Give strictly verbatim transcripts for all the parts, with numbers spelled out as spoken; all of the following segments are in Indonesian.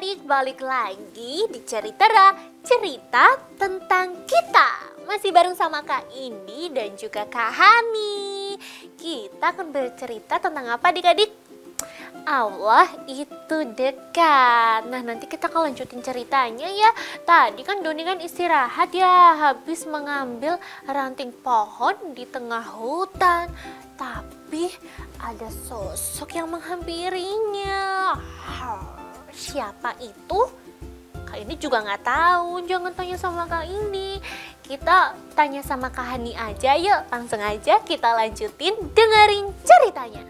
adik-adik, balik lagi di Ceritera, cerita tentang kita. Masih bareng sama Kak Indi dan juga Kak Hani. Kita akan bercerita tentang apa adik-adik? Allah itu dekat. Nah, nanti kita akan lanjutin ceritanya ya. Tadi kan Doni kan istirahat ya, habis mengambil ranting pohon di tengah hutan. Tapi ada sosok yang menghampirinya. Siapa itu? Kak Indi juga nggak tahu. Jangan tanya sama Kak Indi. Kita tanya sama Kak Hani aja yuk. Langsung aja kita lanjutin dengerin ceritanya.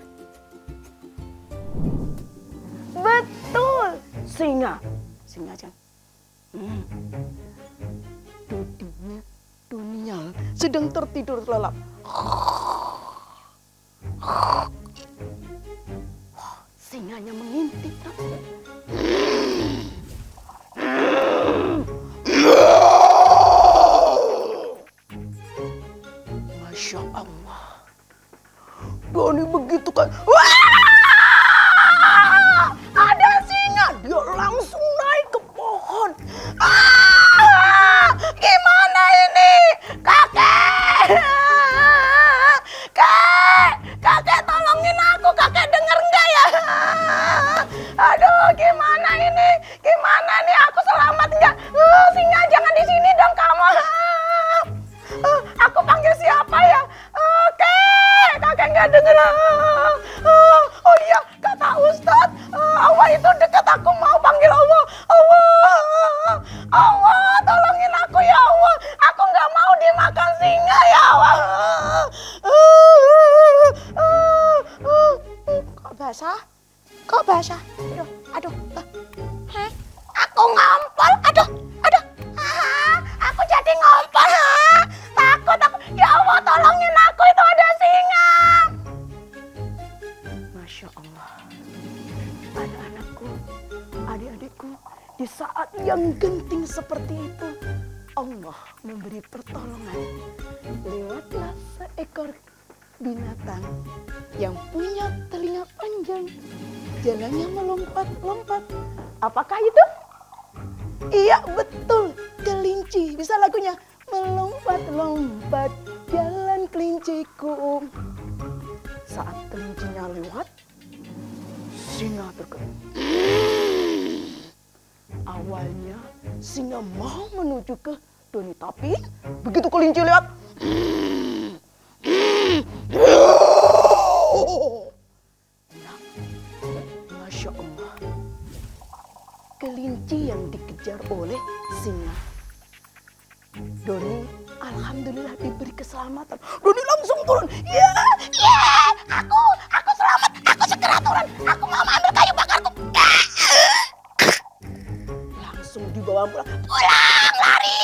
Betul, singa. Singa aja. Hmm. Dunia, dunia sedang tertidur lelap. Singanya mengintip. Masya Allah. Doni begitu kan. Wah! Ada singa. Dia langsung naik ke pohon. Ah! Gimana ini? Kakek! Kakek! Kakek tolongin aku. Kakek denger nggak ya? Aduh, gimana ini? Gimana nih? Aku selamat nggak? Uh, singa jangan di sini dong kamu. Uh, aku panggil siapa ya? Uh, kakek, kakek nggak denger. Uh, oh iya, kata Ustadz, uh, Allah itu dekat. Aku mau panggil Allah. Allah, Allah, tolongin aku ya Allah. Aku nggak mau dimakan singa ya Allah. Uh, uh, uh, uh, uh. Kok basah? Kok basah? Aduh, aduh. Uh. Hah? Aku ngompol. Aduh, aduh. Ah, aku jadi ngompol. Ah, takut aku. Ya Allah, tolongin aku, itu ada singa. Masya Allah. Anak-anakku, adik-adikku, di saat yang genting seperti itu, Allah memberi pertolongan. Lewatlah seekor binatang yang punya telinga panjang, jalannya melompat-lompat. Apakah itu? Iya, betul, kelinci. Bisa lagunya, melompat-lompat jalan kelinciku. Saat kelincinya lewat, singa terkejut. Awalnya singa mau menuju ke Doni, tapi begitu kelinci lewat, nah, Masya Allah, kelinci yang dikejar oleh singa. Doni alhamdulillah diberi keselamatan. Doni langsung turun. Ya, ya, aku, aku selamat. Aku segera turun. Aku mau ambil kayu bakarku. Langsung dibawa pulang. Pulang, lari.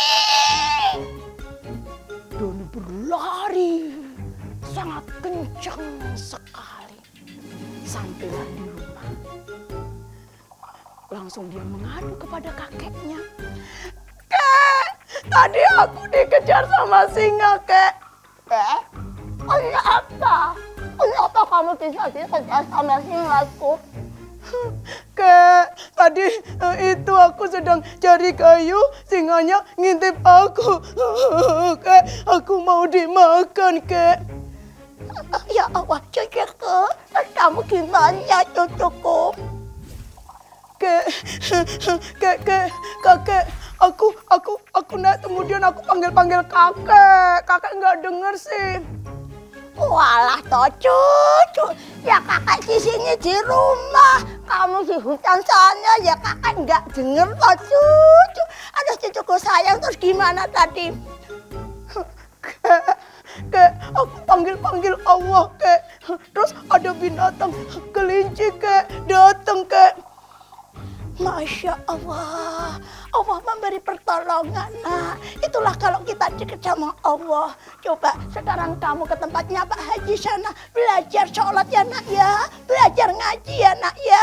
Doni berlari sangat kencang sekali. Sampailah di rumah. Langsung dia mengadu kepada kakeknya. Kek, tadi aku dikejar sama singa, Kek. Kek, kenapa? Kenapa kamu bisa dikejar sama singaku? Kek, tadi uh, itu aku sedang cari kayu, singanya ngintip aku. Kek, aku mau dimakan, Kek. Ya Allah, cucuku, kamu gimana, cucuku? Kek, kek, kek, kakek, aku, aku, aku naik kemudian aku panggil-panggil kakek, kakek nggak denger sih. Walah toh cucu, ya kakek di sini di rumah, kamu di hutan sana, ya kakek nggak denger toh cucu. Aduh cucuku sayang, terus gimana tadi? Kek, kek, aku panggil-panggil Allah, kek, terus ada binatang kelinci, kek, datang, kek. Masya Allah, Allah memberi pertolongan. Nah, itulah kalau kita dekat sama Allah. Coba sekarang kamu ke tempatnya Pak Haji sana, belajar sholat ya nak ya, belajar ngaji ya nak ya.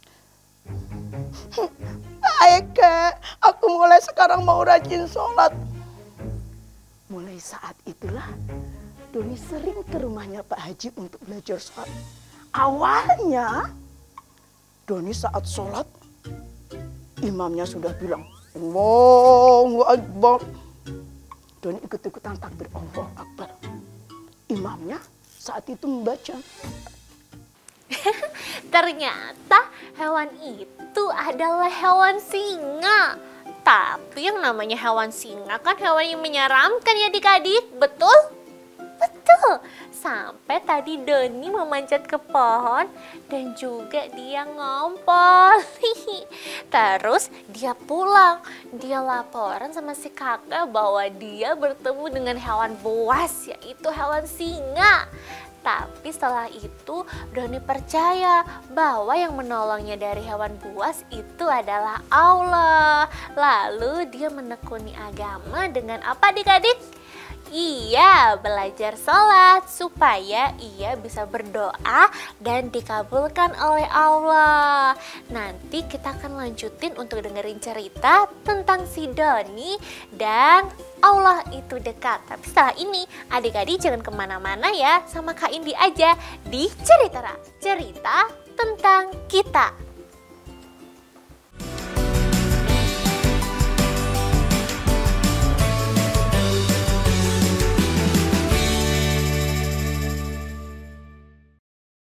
Baik, Kek, aku mulai sekarang mau rajin sholat. Mulai saat itulah Doni sering ke rumahnya Pak Haji untuk belajar sholat. Awalnya Doni saat sholat imamnya sudah bilang Allahu Akbar dan ikut-ikutan takbir Allahu Akbar. Imamnya saat itu membaca. Ternyata hewan itu adalah hewan singa. Tapi yang namanya hewan singa kan hewan yang menyeramkan ya adik-adik, betul? Betul. Sampai tadi Doni memanjat ke pohon dan juga dia ngompol. Terus dia pulang, dia laporan sama si kakak bahwa dia bertemu dengan hewan buas, yaitu hewan singa. Tapi setelah itu Doni percaya bahwa yang menolongnya dari hewan buas itu adalah Allah. Lalu dia menekuni agama dengan apa adik-adik? Iya, belajar sholat supaya ia bisa berdoa dan dikabulkan oleh Allah. Nanti kita akan lanjutin untuk dengerin cerita tentang si Doni dan Allah itu dekat. Tapi setelah ini adik-adik jangan kemana-mana ya, sama Kak Indi aja di Cerita Ra, cerita tentang kita.